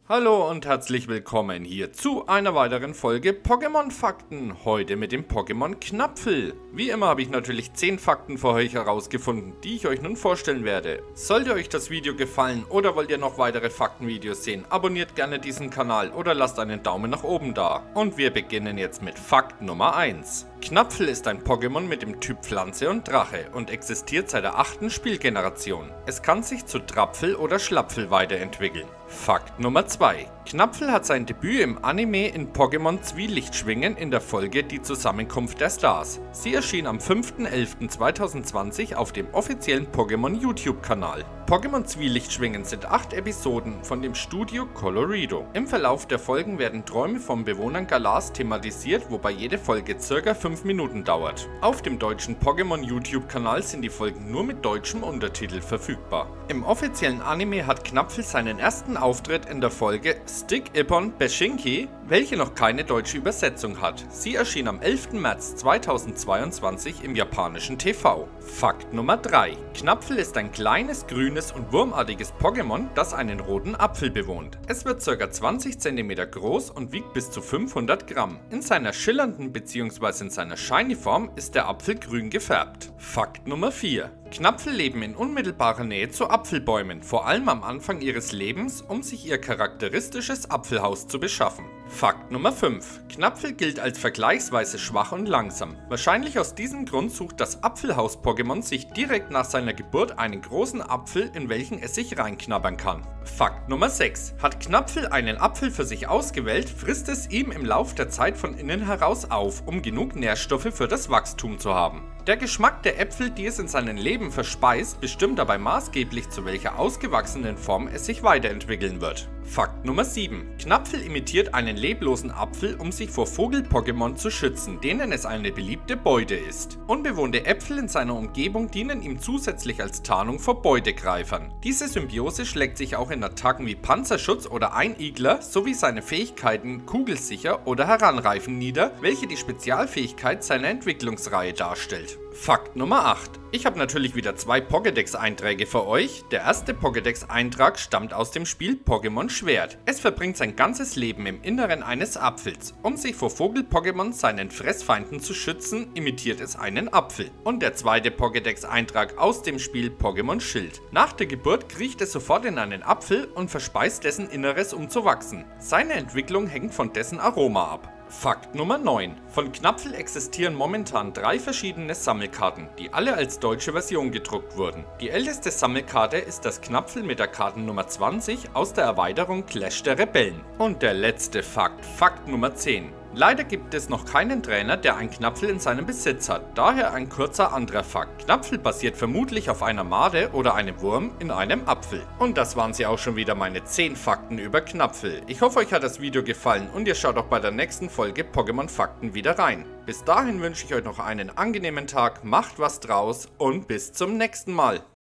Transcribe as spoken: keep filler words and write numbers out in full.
Hallo und herzlich willkommen hier zu einer weiteren Folge Pokémon Fakten, heute mit dem Pokémon Knapfel. Wie immer habe ich natürlich zehn Fakten für euch herausgefunden, die ich euch nun vorstellen werde. Sollte euch das Video gefallen oder wollt ihr noch weitere Faktenvideos sehen, abonniert gerne diesen Kanal oder lasst einen Daumen nach oben da. Und wir beginnen jetzt mit Fakt Nummer eins. Knapfel ist ein Pokémon mit dem Typ Pflanze und Drache und existiert seit der achten Spielgeneration. Es kann sich zu Trapfel oder Schlapfel weiterentwickeln. Fakt Nummer zwei. Knapfel hat sein Debüt im Anime in Pokémon Zwielichtschwingen in der Folge Die Zusammenkunft der Stars. Sie erschien am fünften elften zweitausendzwanzig auf dem offiziellen Pokémon YouTube-Kanal. Pokémon Zwielichtschwingen sind acht Episoden von dem Studio Colorido. Im Verlauf der Folgen werden Träume von Bewohnern Galas thematisiert, wobei jede Folge ca. fünf Minuten dauert. Auf dem deutschen Pokémon YouTube-Kanal sind die Folgen nur mit deutschem Untertitel verfügbar. Im offiziellen Anime hat Knapfel seinen ersten Auftritt in der Folge Stick Ippon Beshinki, welche noch keine deutsche Übersetzung hat. Sie erschien am elften März zweitausendzweiundzwanzig im japanischen T V. Fakt Nummer drei. Knapfel ist ein kleines, grünes und wurmartiges Pokémon, das einen roten Apfel bewohnt. Es wird ca. zwanzig Zentimeter groß und wiegt bis zu fünfhundert Gramm. In seiner schillernden bzw. in seiner Shiny-Form ist der Apfel grün gefärbt. Fakt Nummer vier. Knapfel leben in unmittelbarer Nähe zu Apfelbäumen, vor allem am Anfang ihres Lebens, um sich ihr charakteristisches Apfelhaus zu beschaffen. Fakt Nummer fünf. Knapfel gilt als vergleichsweise schwach und langsam. Wahrscheinlich aus diesem Grund sucht das Apfelhaus-Pokémon sich direkt nach seiner Geburt einen großen Apfel, in welchen es sich reinknabbern kann. Fakt Nummer sechs. Hat Knapfel einen Apfel für sich ausgewählt, frisst es ihm im Lauf der Zeit von innen heraus auf, um genug Nährstoffe für das Wachstum zu haben. Der Geschmack der Äpfel, die es in seinem Leben verspeist, bestimmt dabei maßgeblich, zu welcher ausgewachsenen Form es sich weiterentwickeln wird. Fakt Nummer sieben. Knapfel imitiert einen leblosen Apfel, um sich vor Vogel-Pokémon zu schützen, denen es eine beliebte Beute ist. Unbewohnte Äpfel in seiner Umgebung dienen ihm zusätzlich als Tarnung vor Beutegreifern. Diese Symbiose schlägt sich auch in Attacken wie Panzerschutz oder Einigler sowie seine Fähigkeiten Kugelsicher oder Heranreifen nieder, welche die Spezialfähigkeit seiner Entwicklungsreihe darstellt. Fakt Nummer acht. Ich habe natürlich wieder zwei Pokédex-Einträge für euch. Der erste Pokédex-Eintrag stammt aus dem Spiel Pokémon Schwert. Es verbringt sein ganzes Leben im Inneren eines Apfels. Um sich vor Vogel-Pokémon, seinen Fressfeinden, zu schützen, imitiert es einen Apfel. Und der zweite Pokédex-Eintrag aus dem Spiel Pokémon Schild. Nach der Geburt kriecht es sofort in einen Apfel und verspeist dessen Inneres, um zu wachsen. Seine Entwicklung hängt von dessen Aroma ab. Fakt Nummer neun. Von Knapfel existieren momentan drei verschiedene Sammelkarten, die alle als deutsche Version gedruckt wurden. Die älteste Sammelkarte ist das Knapfel mit der Kartennummer zwanzig aus der Erweiterung Clash der Rebellen. Und der letzte Fakt, Fakt Nummer zehn. Leider gibt es noch keinen Trainer, der einen Knapfel in seinem Besitz hat, daher ein kurzer anderer Fakt. Knapfel basiert vermutlich auf einer Made oder einem Wurm in einem Apfel. Und das waren sie auch schon wieder, meine zehn Fakten über Knapfel. Ich hoffe, euch hat das Video gefallen und ihr schaut auch bei der nächsten Folge Pokémon Fakten wieder rein. Bis dahin wünsche ich euch noch einen angenehmen Tag, macht was draus und bis zum nächsten Mal.